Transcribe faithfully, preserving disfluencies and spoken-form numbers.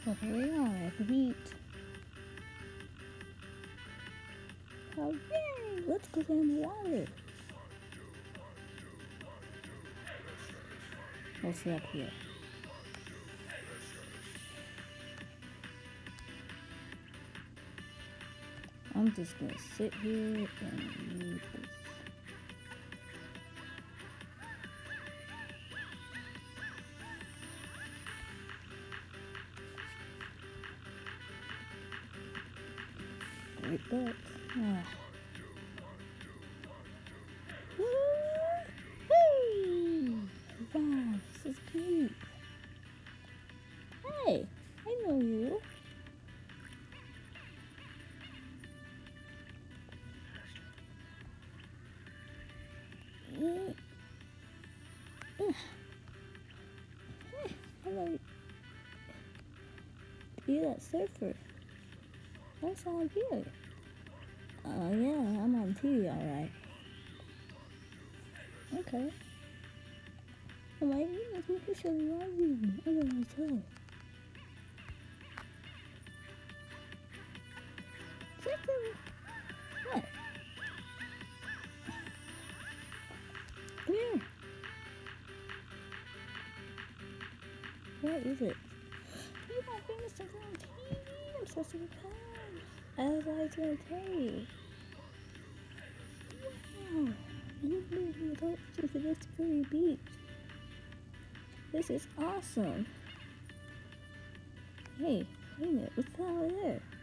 Well, here we are at the beach. Hooray! Let's go down the water. We'll see up here. I'm just gonna sit here and read this. Great book. Ah. Woo-hoo! Wow, this is great. Hey, I know you. Mm. Mm. Hello. You're that surfer. That's how I'm here. Oh, uh, yeah, I'm on T V, alright. Okay. I'm like, yeah, we can show you all you. I don't know what to tell. What? Come here. What is it? You got famous to go on T V. I'm supposed to be calm. I was always gonna tell you. Wow. I didn't believe you told you to this pretty beach. This is awesome. Hey, wait a minute, what's that over there?